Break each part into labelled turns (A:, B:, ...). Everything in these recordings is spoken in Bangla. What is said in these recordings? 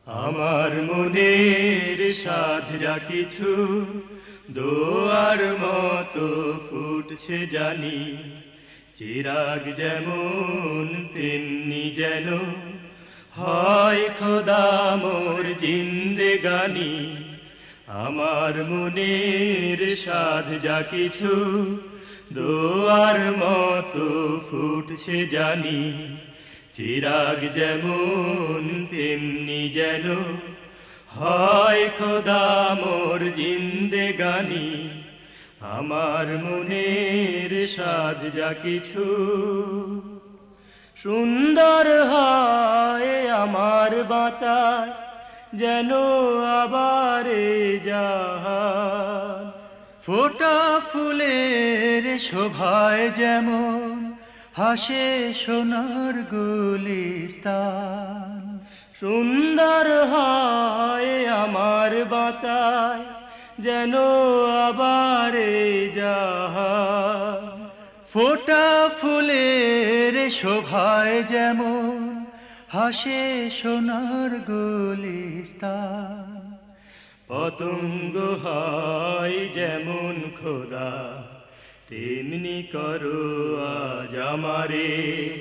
A: আমার মনের সাধ যা কিছু দোয়ার মতো ফুটছে জানি, চিরাগ যেমন তেমনি যেন হয় খোদা মোর জিন্দেগানি। আমার মনের সাধ যা কিছু দোয়ার মতো ফুটছে জানি, চিরাগ যেমন তেমনি যেন হয় খোদা মোর জিন্দেগানি। আমার মনের সাধ যা কিছু সুন্দর হয় আমার বাঁচায় যেন আবার জাহান। ফোটা ফুলের শোভায় যেমন হাসে সোনার গুলিস্তান। সুন্দর হয় আমার বাঁচায় যেন আবার জাহান। ফোটা ফুলের শোভায় যেমন হাসে সোনার গুলিস্তান। পতঙ্গ হয় যেমন খোদা তেমনি করো আজ আমারে,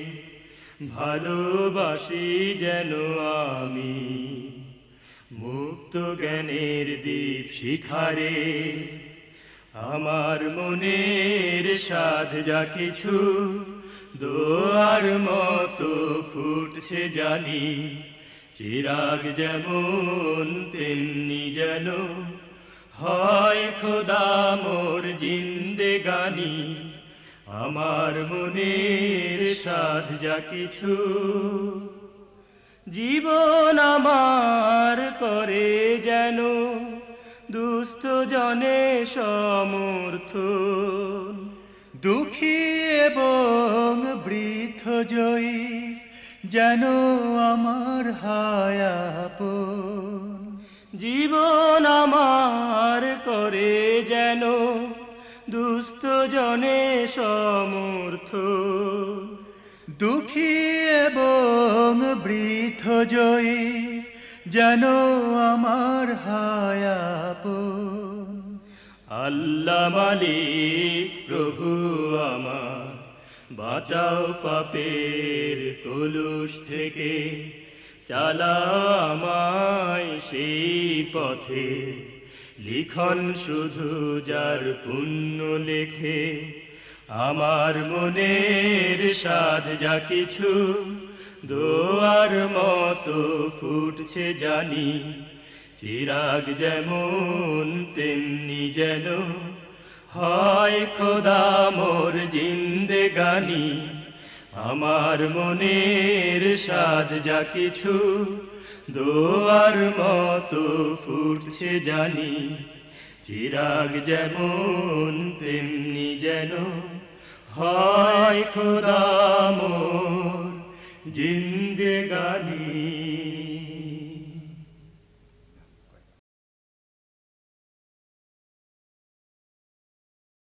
A: ভালোবাসি যেন আমি মুক্ত জ্ঞানের দীপ শিখারে। আমার মনের সাধ যা কিছু দোয়ার মতো ফুটছে জানি, চিরাগ যেমন তেমনি যেন হয় খোদা মোর জিন্দেগানি। আমার মনের সাধ যা কিছু জীবন আমার করে যেন দুস্থ জনে সমর্থন। দুঃখী এবং বৃদ্ধ জয়ী যেন আমার হায়াপন। জীবন আমার করে যেন দুস্থ জনে সমর্থন। দুঃখী এবং বৃদ্ধ জয়ী যেন আমার হায়াপন। আল্লাহ মালিক প্রভু আমার, বাঁচাও পাপের কলুষ থেকে, চালাও আমায় সেই পথে, লিখন শুধু যার পুণ্য লেখে। আমার মনের সাধ যা কিছু দোয়ার মতো ফুটছে জানি, চিরাগ যেমন তেমনি যেন হয় খোদা মোর জিন্দেগানি। আমার মনের সাধ যা কিছু দোয়ার মতো ফুটছে জানি, চিরাগ যেমন তেমনি যেন হয় খোদা মোর জিন্দেগানি।